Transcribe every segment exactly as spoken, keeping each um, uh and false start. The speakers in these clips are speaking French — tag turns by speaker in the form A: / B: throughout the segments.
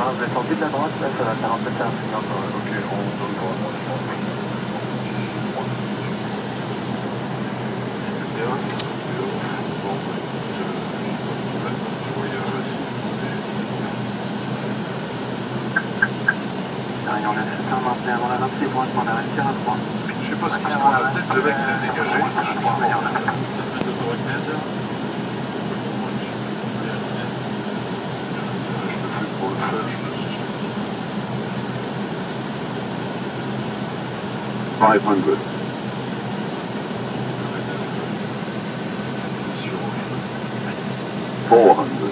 A: quatre-vingts, vous êtes sorti de la droite, là ça va faire un peu tard.
B: Ok, on donne droit, moi je pense. Bien, bon, je voyage aussi.
A: Arion neuf sept un, maintenez avant la vingt-six droite, on a resté à trois.
B: Je sais pas ce qui se passe, peut-être le mec il a dégagé, je crois. Je te fais pour le fun, je te suis.
C: five hundred, four hundred,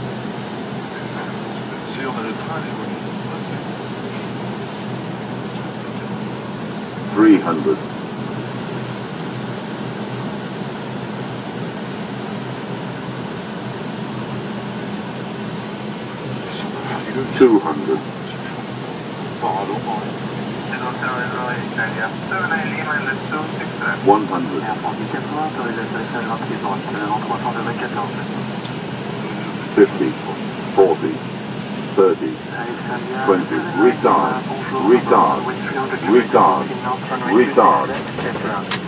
B: Si on a le train, les voitures.
C: three hundred, two hundred, one hundred, fifty, forty, thirty, twenty, retard, retard, retard, retard.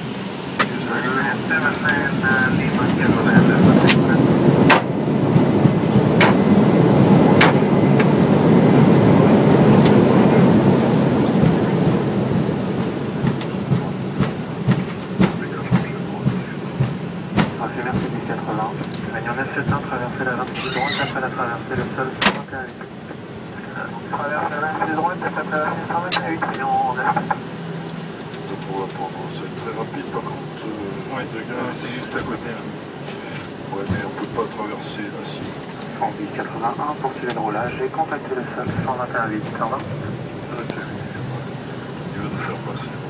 A: Merci dix quatre-vingts. Réunion neuf sept un, traversez la vingt-six droite, après la traversée, le sol cent vingt et un. Traverse la vingt-six droite, après la traversée cent vingt et un, Réunion neuf.
B: Donc on va prendre, c'est très rapide par contre. Euh, ouais, de gars, c'est juste à côté. Là. Ouais, mais on peut pas traverser là, si.
A: cent dix quatre-vingt-un, poursuivez le roulage et contactez le sol cent vingt et un huit, cent vingt.
B: Ok. Il va nous faire passer.